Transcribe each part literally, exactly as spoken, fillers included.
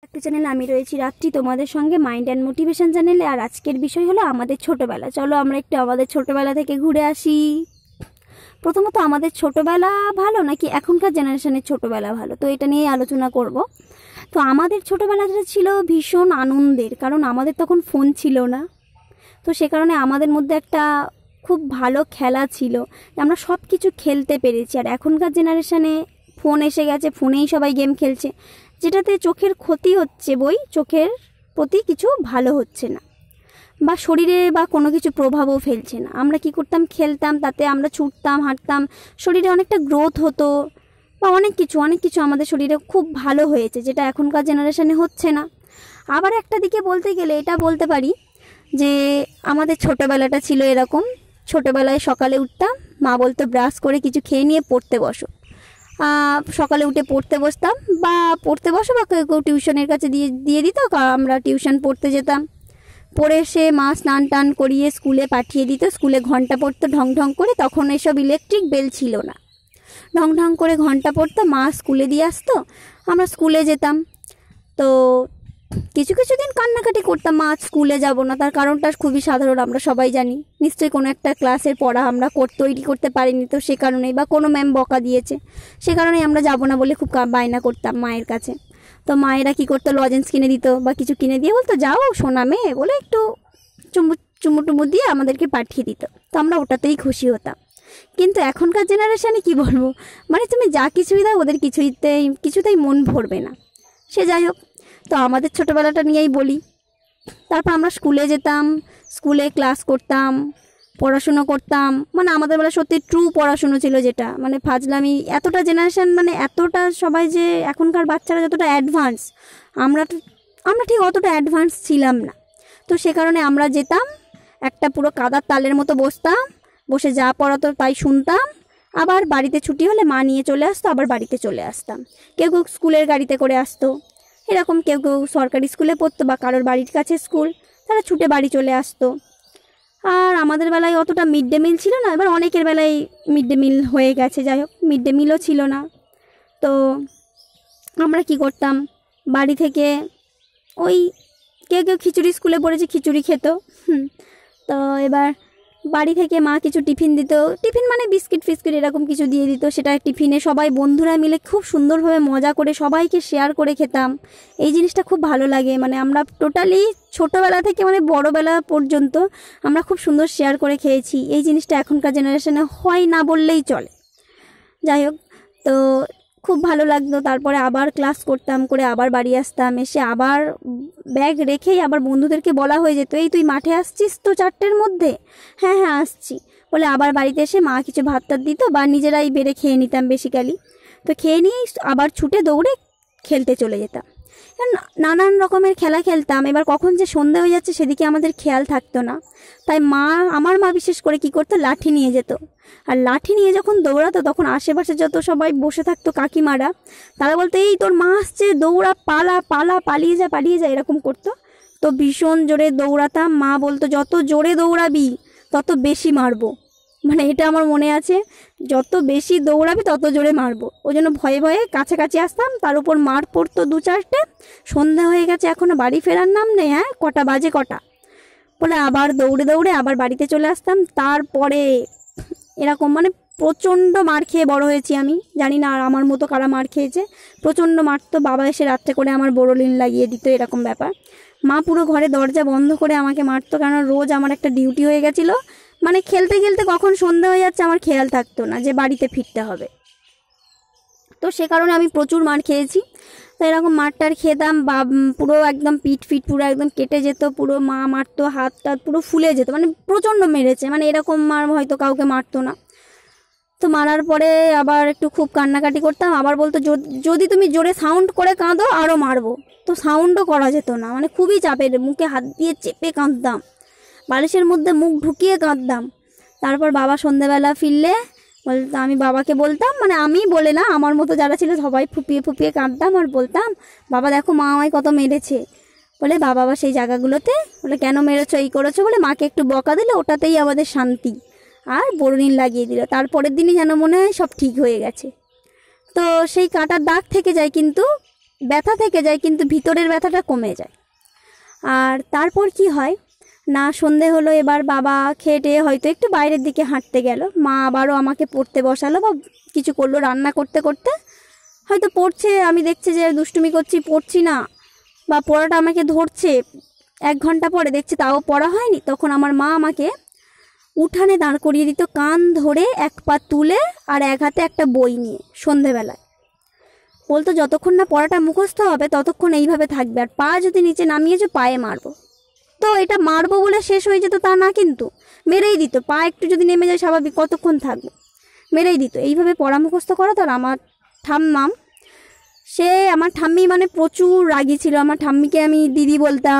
একটা চ্যানেলে আমি রয়েছি রাত্রি, তোমাদের সঙ্গে মাইন্ড অ্যান্ড মোটিভেশন চ্যানেলে। আর আজকের বিষয় হলো আমাদের ছোটোবেলা। চলো আমরা একটু আমাদের ছোটোবেলা থেকে ঘুরে আসি। প্রথমত আমাদের ছোটোবেলা ভালো নাকি এখনকার জেনারেশনের ছোটোবেলা ভালো, তো এটা নিয়েই আলোচনা করব। তো আমাদের ছোটোবেলাটা ছিল ভীষণ আনন্দের, কারণ আমাদের তখন ফোন ছিল না। তো সে কারণে আমাদের মধ্যে একটা খুব ভালো খেলা ছিল, আমরা সব কিছু খেলতে পেরেছি। আর এখনকার জেনারেশনে ফোন এসে গেছে, ফোনেই সবাই গেম খেলছে, যেটাতে চোখের ক্ষতি হচ্ছে, বই চোখের প্রতি কিছু ভালো হচ্ছে না, বা শরীরে বা কোনো কিছু প্রভাবও ফেলছে না। আমরা কি করতাম, খেলতাম, তাতে আমরা ছুটতাম, হাঁটতাম, শরীরে অনেকটা গ্রোথ হতো, বা অনেক কিছু অনেক কিছু আমাদের শরীরে খুব ভালো হয়েছে, যেটা এখনকার জেনারেশনে হচ্ছে না। আবার একটা দিকে বলতে গেলে এটা বলতে পারি যে আমাদের ছোটোবেলাটা ছিল এরকম, ছোটোবেলায় সকালে উঠতাম, মা বলতো ব্রাশ করে কিছু খেয়ে নিয়ে পড়তে বসো। সকালে উঠে পড়তে বসতাম, বা পড়তে বসো বা কেউ টিউশনের কাছে দিয়ে দিয়ে দিত, আমরা টিউশন পড়তে যেতাম। পড়ে এসে মা স্নান টান করিয়ে স্কুলে পাঠিয়ে দিত, স্কুলে ঘন্টা পড়তো ঢং ঢং করে, তখন এসব ইলেকট্রিক বেল ছিল না, ঢং ঢং করে ঘন্টা পড়তো, মা স্কুলে দিয়ে আসতো, আমরা স্কুলে যেতাম। তো কিছু কিছু দিন কান্নাকাটি করতাম, মা স্কুলে যাব না, তার কারণটা খুবই সাধারণ, আমরা সবাই জানি। নিশ্চয়ই কোনো একটা ক্লাসের পড়া আমরা তৈরি করতে পারিনি, তো সে কারণেই, বা কোনো ম্যাম বকা দিয়েছে, সে কারণেই আমরা যাব না বলে খুব বায়না করতাম মায়ের কাছে। তো মায়েরা কী করতো, লজেন্স কিনে দিত বা কিছু কিনে দিয়ে বলতো যাও সোনা মেয়ে বলে একটু চুমু চুমু টুমু দিয়ে আমাদেরকে পাঠিয়ে দিত, তো আমরা ওটাতেই খুশি হতাম। কিন্তু এখনকার জেনারেশানে কি বলবো, মানে তুমি যা কিছুই দাও ওদের কিছুইতেই কিছুতেই মন ভরবে না। সে যাই হোক, তো আমাদের ছোটোবেলাটা নিয়েই বলি। তারপর আমরা স্কুলে যেতাম, স্কুলে ক্লাস করতাম, পড়াশুনো করতাম, মানে আমাদের বেলা সত্যি ট্রু পড়াশুনো ছিল, যেটা মানে ফাজলামি। এতটা জেনারেশান মানে এতটা সবাই যে এখনকার বাচ্চারা যতটা অ্যাডভান্স, আমরা আমরা ঠিক অতটা অ্যাডভান্স ছিলাম না। তো সে কারণে আমরা যেতাম, একটা পুরো কাদার তালের মতো বসতাম, বসে যা পড়াতো তাই শুনতাম, আবার বাড়িতে ছুটি হলে মা নিয়ে চলে আসতো, আবার বাড়িতে চলে আসতাম। কেউ কেউ স্কুলের গাড়িতে করে আসতো, এরকম কেউ কেউ সরকারি স্কুলে পড়তো বা কারোর বাড়ির কাছে স্কুল, তারা ছুটে বাড়ি চলে আসতো। আর আমাদের বেলায় অতটা মিড ডে মিল ছিল না, এবার অনেকের বেলায় মিড ডে মিল হয়ে গেছে, যাই হোক মিড ডে মিলও ছিল না। তো আমরা কি করতাম, বাড়ি থেকে ওই কেউ কেউ খিচুড়ি, স্কুলে পড়েছে খিচুড়ি খেত। হুম তো এবার বাড়ি থেকে মা কিছু টিফিন দিত, টিফিন মানে বিস্কিট ফিস্কিট এরকম কিছু দিয়ে দিত, সেটা টিফিনে সবাই বন্ধুরা মিলে খুব সুন্দরভাবে মজা করে সবাইকে শেয়ার করে খেতাম। এই জিনিসটা খুব ভালো লাগে, মানে আমরা টোটালি ছোটোবেলা থেকে মানে বড়োবেলা পর্যন্ত আমরা খুব সুন্দর শেয়ার করে খেয়েছি। এই জিনিসটা এখনকার জেনারেশনে হয় না বললেই চলে। যাই হোক, তো খুব ভালো লাগতো। তারপরে আবার ক্লাস করতাম, করে আবার বাড়ি আসতাম, এসে আবার ব্যাগ রেখেই আবার বন্ধুদেরকে বলা হয়ে যেত, এই তুই মাঠে আসছিস তো চারটের মধ্যে? হ্যাঁ হ্যাঁ আসছি বলে আবার বাড়িতে এসে মা কিছু ভাত টাত দিত, বা নিজেরাই বেড়ে খেয়ে নিতাম বেসিক্যালি। তো খেয়ে নিয়েই আবার ছুটে দৌড়ে খেলতে চলে যেতাম, নানান রকমের খেলা খেলতাম। এবার কখন যে সন্ধে হয়ে যাচ্ছে সেদিকে আমাদের খেয়াল থাকতো না, তাই মা, আমার মা বিশেষ করে কি করতো, লাঠি নিয়ে যেত। আর লাঠি নিয়ে যখন দৌড়াতো তখন আশেপাশে যত সবাই বসে থাকতো কাকিমারা, তারা বলতো এই তোর মা আসছে, দৌড়া, পালা পালা, পালিয়ে যা পালিয়ে যা, এরকম করতো। তো ভীষণ জোরে দৌড়াতাম, মা বলতো যত জোরে দৌড়াবি তত বেশি মারবো, মানে এটা আমার মনে আছে, যত বেশি দৌড়াবি তত জোরে মারবো। ওই জন্য ভয়ে ভয়ে কাছাকাছি আসতাম, তার উপর মার পড়তো দু চারটে। সন্ধ্যা হয়ে গেছে এখনও বাড়ি ফেরার নাম নেই, হ্যাঁ কটা বাজে কটা বলে আবার দৌড়ে দৌড়ে আবার বাড়িতে চলে আসতাম। তারপরে এরকম মানে প্রচণ্ড মার খেয়ে বড় হয়েছি আমি, জানি না আর আমার মতো কারা মার খেয়েছে। প্রচণ্ড মারতো, বাবা এসে রাত্রে করে আমার বোরোলিন লাগিয়ে দিত, এরকম ব্যাপার। মা পুরো ঘরে দরজা বন্ধ করে আমাকে মারতো, কারণ রোজ আমার একটা ডিউটি হয়ে গেছিলো, মানে খেলতে খেলতে কখন সন্ধ্যা হয়ে যাচ্ছে আমার খেয়াল থাকতো না যে বাড়িতে ফিরতে হবে। তো সে কারণে আমি প্রচুর মার খেয়েছি। তো এরকম মারটার খেতাম, বা পুরো একদম পিঠ ফিট পুরো একদম কেটে যেত, পুরো মা মারতো, হাত টাত পুরো ফুলে যেত, মানে প্রচণ্ড মেরেছে, মানে এরকম মার হয়তো কাউকে মারতো না। তো মারার পরে আবার একটু খুব কান্নাকাটি করতাম, আবার বলতো যদি তুমি জোরে সাউন্ড করে কাঁদো আরও মারবো। তো সাউন্ডও করা যেত না, মানে খুবই চাপের, মুখে হাত দিয়ে চেপে কাঁদতাম, বালিশের মধ্যে মুখ ঢুকিয়ে কাঁদতাম। তারপর বাবা সন্ধ্যেবেলা ফিরলে বলতো, আমি বাবাকে বলতাম, মানে আমি বলে না, আমার মতো যারা ছিল সবাই ফুপিয়ে ফুপিয়ে কাঁদতাম, আর বলতাম বাবা দেখো মা আমায় কত মেরেছে। বলে বাবা আবার সেই জায়গাগুলোতে বলে কেন মেরেছো, এই করেছো বলে মাকে একটু বকা দিলে ওটাতেই আমাদের শান্তি, আর বোরোলিন লাগিয়ে দিল। তারপরের দিনই যেন মনে হয় সব ঠিক হয়ে গেছে। তো সেই কাঁটার দাগ থেকে যায়, কিন্তু ব্যথা থেকে যায় কিন্তু ভিতরের ব্যথাটা কমে যায়। আর তারপর কি হয় না, সন্ধে হলো, এবার বাবা খেয়ে টেয়ে হয়তো একটু বাইরের দিকে হাঁটতে গেল, মা আবারও আমাকে পড়তে বসালো বা কিছু করলো, রান্না করতে করতে হয়তো পড়ছে, আমি দেখছি যে দুষ্টুমি করছি, পড়ছি না, বা পড়াটা আমাকে ধরছে, এক ঘন্টা পরে দেখছি তাও পড়া হয়নি, তখন আমার মা আমাকে উঠানে দাঁড় করিয়ে দিত, কান ধরে এক পা তুলে আর এক হাতে একটা বই নিয়ে সন্ধেবেলায়, বলতো যতক্ষণ না পড়াটা মুখস্থ হবে ততক্ষণ এইভাবে থাকবে, আর পা যদি নিচে নামিয়েছো পায়ে মারবো। তো এটা মারবো বলে শেষ হয়ে যেত তা না, কিন্তু মেরেই দিত, পা একটু যদি নেমে যায় স্বাভাবিক, কতক্ষণ থাকবো, মেরেই দিত। এইভাবে পড়া মুখস্থ করা। তো আমার ঠাম্মাম, সে আমার ঠাম্মি মানে প্রচুর রাগী ছিল। আমার ঠাম্মিকে আমি দিদি বলতাম,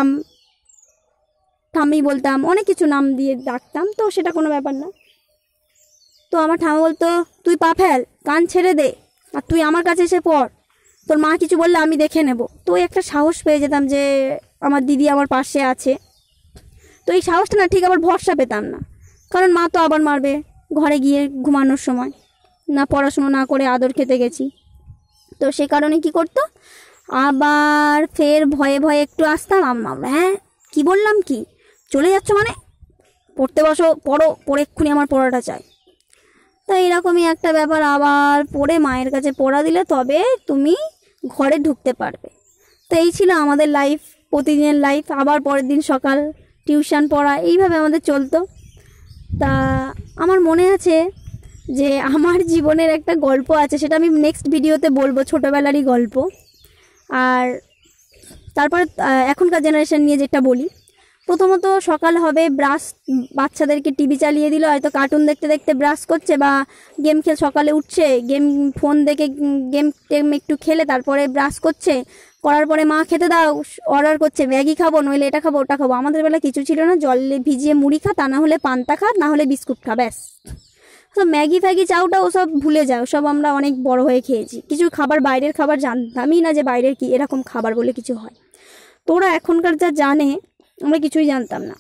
ঠাম্মি বলতাম, অনেক কিছু নাম দিয়ে ডাকতাম, তো সেটা কোনো ব্যাপার না। তো আমার ঠাম্মা বলতো তুই পা ফেল, কান ছেড়ে দে, আর তুই আমার কাছে এসে পড়, তোর মা কিছু বললে আমি দেখে নেব। তো একটা সাহস পেয়ে যেতাম যে আমার দিদি আমার পাশে আছে। তো এই সাহসটা না ঠিক আবার ভরসা পেতাম না, কারণ মা তো আবার মারবে ঘরে গিয়ে ঘুমানোর সময়, না পড়াশুনো না করে আদর খেতে গেছি। তো সে কারণে কি করতো, আবার ফের ভয়ে ভয়ে একটু আসতাম, আম্মা হ্যাঁ কি বললাম, কি চলে যাচ্ছ মানে, পড়তে বসো, পড়ো, পড়ে এক্ষুনি আমার পড়াটা চাই। তো এইরকমই একটা ব্যাপার, আবার পড়ে মায়ের কাছে পড়া দিলে তবে তুমি ঘরে ঢুকতে পারবে। তো এই ছিল আমাদের লাইফ, প্রতিদিনের লাইফ। আবার পরের দিন সকাল টিউশন পড়া, এইভাবে আমাদের চলতো। তা আমার মনে আছে যে আমার জীবনের একটা গল্প আছে, সেটা আমি নেক্সট ভিডিওতে বলবো, ছোটোবেলারই গল্প। আর তারপরে এখনকার জেনারেশন নিয়ে যেটা বলি, প্রথমত সকাল হবে, ব্রাশ, বাচ্চাদেরকে টিভি চালিয়ে দিল, হয়তো কার্টুন দেখতে দেখতে ব্রাশ করছে বা গেম খেল, সকালে উঠছে গেম, ফোন দেখে গেম টেম একটু খেলে তারপরে ব্রাশ করছে, করার পরে মা খেতে দাও, অর্ডার করছে ম্যাগি খাবো, নইলে এটা খাবো ওটা খাবো। আমাদের বেলা কিছু ছিল না, জলে ভিজিয়ে মুড়ি খা, তা না হলে পান্তা খা, না হলে বিস্কুট খা, ব্যাস। তো ম্যাগি ফ্যাগি চাউটা ওসব ভুলে যাও, সব আমরা অনেক বড় হয়ে খেয়েছি। কিছু খাবার, বাইরের খাবার জানতামই না যে বাইরের কি এরকম খাবার বলে কিছু হয়। তোরা এখনকার যা জানে, আমরা কিছুই জানতাম না।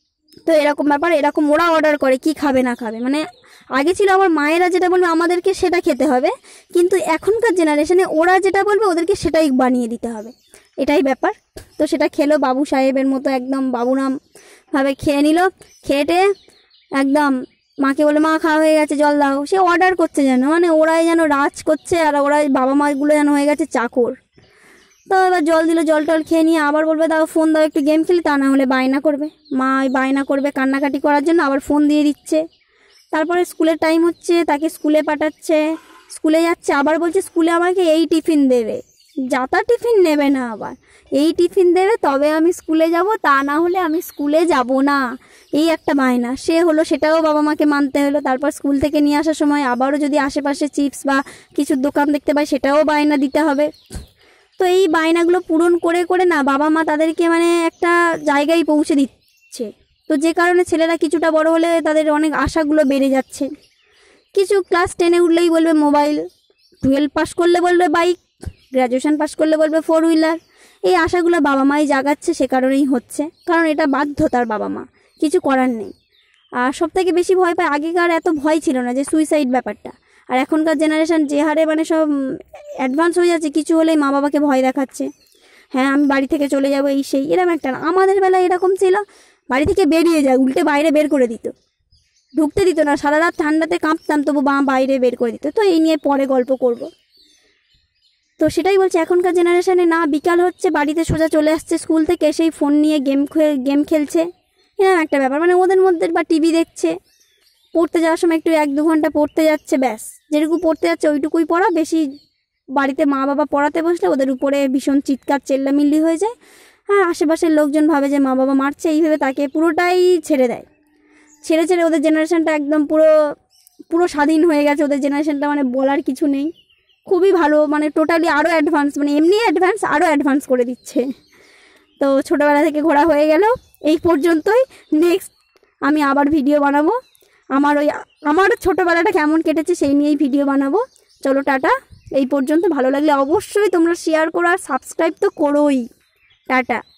তো এরকম ব্যাপার, এরকম ওরা অর্ডার করে কি খাবে না খাবে, মানে আগে ছিল আমার মায়েরা যেটা বলবে আমাদেরকে সেটা খেতে হবে, কিন্তু এখনকার জেনারেশনে ওরা যেটা বলবে ওদেরকে সেটাই বানিয়ে দিতে হবে, এটাই ব্যাপার। তো সেটা খেলো বাবু সাহেবের মতো, একদম বাবুরাম ভাবে খেয়ে নিল, খেটে একদম মাকে বলে মা খাওয়া হয়ে গেছে জল দাও, সে অর্ডার করছে যেন, মানে ওরাই যেন রাজ করছে, আর ওরাই বাবা মাগুলো যেন হয়ে গেছে চাকর। তো এবার জল দিল, জল টল খেয়ে নিয়ে আবার বলবে দাও ফোন দাও একটু গেম খেলি, তা না হলে বায়না করবে, মা বায়না করবে কান্নাকাটি করার জন্য, আবার ফোন দিয়ে দিচ্ছে। তারপরে স্কুলের টাইম হচ্ছে, তাকে স্কুলে পাঠাচ্ছে, স্কুলে যাচ্ছে, আবার বলছে স্কুলে আমাকে এই টিফিন দেবে, যাতা টিফিন নেবে না, আবার এই টিফিন দেবে তবে আমি স্কুলে যাব, তা না হলে আমি স্কুলে যাব না, এই একটা বায়না। সে হলো, সেটাও বাবা মাকে মানতে হলো। তারপর স্কুল থেকে নিয়ে আসার সময় আবারও যদি আশেপাশে চিপস বা কিছু দোকান দেখতে পাই, সেটাও বায়না দিতে হবে। তো এই বায়নাগুলো পূরণ করে করে না বাবা মা তাদেরকে মানে একটা জায়গায় পৌঁছে দিচ্ছে। তো যে কারণে ছেলেরা কিছুটা বড় হলে তাদের অনেক আশাগুলো বেড়ে যাচ্ছে। কিছু ক্লাস টেনে উঠলেই বলবে মোবাইল, টুয়েলভ পাস করলে বলবে বাইক, গ্র্যাজুয়েশন পাস করলে বলবে ফোর হুইলার। এই আশাগুলো বাবা মাই জাগাচ্ছে, সে কারণেই হচ্ছে, কারণ এটা বাধ্যতার, বাবা মা কিছু করার নেই। আর সব থেকে বেশি ভয় পায়, আগেকার এত ভয় ছিল না যে সুইসাইড ব্যাপারটা, আর এখনকার জেনারেশন যে হারে মানে সব অ্যাডভান্স হয়ে যাচ্ছে, কিছু হলেই মা বাবাকে ভয় দেখাচ্ছে, হ্যাঁ আমি বাড়ি থেকে চলে যাব, এই সেই, এরকম একটা না। আমাদের বেলায় এরকম ছিল, বাড়ি থেকে বেরিয়ে যায়, উল্টে বাইরে বের করে দিত, ঢুকতে দিত না, সারা রাত ঠান্ডাতে কাঁপতাম তবু বা বাইরে বের করে দিত। তো এই নিয়ে পরে গল্প করব। তো সেটাই বলছি, এখনকার জেনারেশনে না বিকাল হচ্ছে বাড়িতে সোজা চলে আসছে স্কুল থেকে, সেই ফোন নিয়ে গেম গেম খেলছে, এরকম একটা ব্যাপার, মানে ওদের মধ্যে বা টিভি দেখছে, পড়তে যাওয়ার সময় একটু এক দু ঘন্টা পড়তে যাচ্ছে, ব্যাস যেটুকু পড়তে যাচ্ছে ওইটুকুই পড়া। বেশি বাড়িতে মা বাবা পড়াতে বসলে ওদের উপরে ভীষণ চিৎকার চেল্লামিল্লি হয়ে যায়, হ্যাঁ আশেপাশের লোকজন ভাবে যে মা বাবা মারছে, এইভাবে তাকে পুরোটাই ছেড়ে দেয়। ছেড়ে ছেড়ে ওদের জেনারেশনটা একদম পুরো পুরো স্বাধীন হয়ে গেছে, ওদের জেনারেশনটা মানে বলার কিছু নেই, খুবই ভালো, মানে টোটালি আরও অ্যাডভান্স, মানে এমনি অ্যাডভান্স আরও অ্যাডভান্স করে দিচ্ছে। তো ছোটোবেলা থেকে ঘোরা হয়ে গেল, এই পর্যন্তই। নেক্সট আমি আবার ভিডিও বানাবো, আমার ওই আমার ছোটোবেলাটা কেমন কেটেছে সেই নিয়েই ভিডিও বানাবো। চলো টাটা, এই পর্যন্ত। ভালো লাগলে অবশ্যই তোমরা শেয়ার করো আর সাবস্ক্রাইব তো করোই। টাটা।